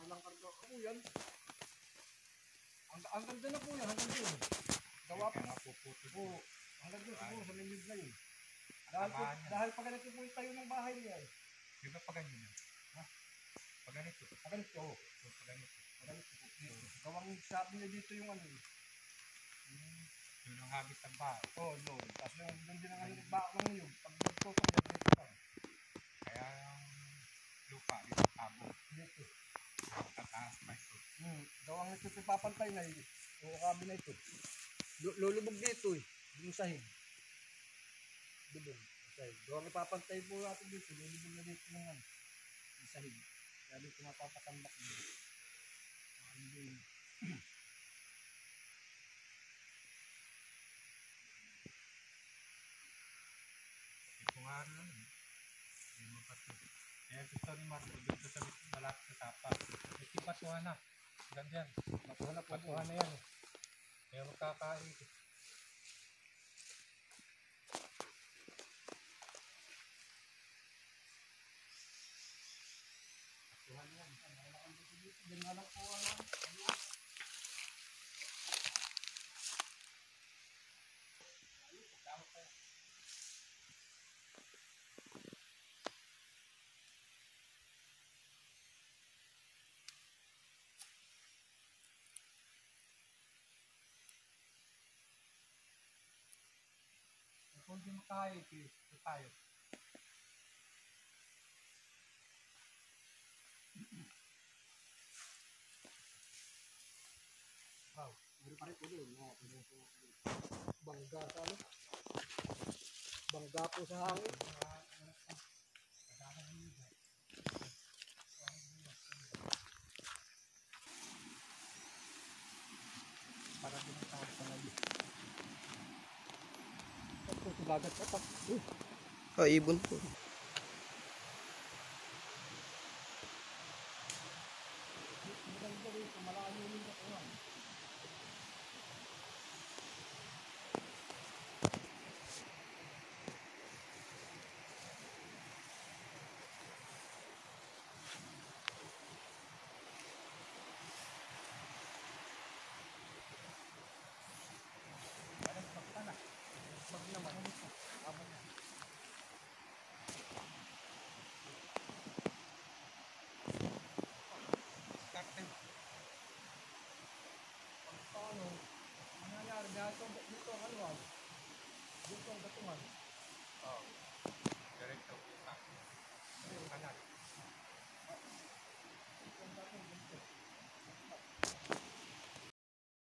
Ilang karga po yan. Ang ganda na po yan, hanggang doon. Gawa po. Oo, hanggang doon siguro sa limit na yun. Dahil pag ganito po yung tayo ng bahay niya eh. Di ba pag ganyan? Ha? Pag ganito? Pag ganito, oo. Pag ganito. Pag ganito po. Gawang sabi niya dito yung ano eh. Yun ang habit ng bahay. Oo, doon. Tapos yung doon din ang ano, baka ng niyog. Pag nagtutong dito lang. Kaya ang lupa dito tabo. Dito. Tataas pa ito. Gawang ito papantay na yun. O kabi na ito. Lulubog dito eh. Yung sahig. Dubog. Sahig. Gawang ipapantay po natin dito. Lulubog na dito yung ano. Yung sahig. Kaya dito mapapatambak dito. Ito nga rin. Hindi mo pa ito. Kaya gusto ni Marco dito sa malapit sa tapa. Ito patuhan na. Ganyan. Matuhan na po. Patuhan na yan eh. Kaya magkakain. Patuhan na yan. Malakang dito dito. Diyan nga lang po ano. Kung di makain, ito tayo. Wow. Meron pa rin po doon. Bangga sa ano. Bangga po sa hangin. Para din ang tawag sa ngayon. Ito, dagat ka pa. Ibon po.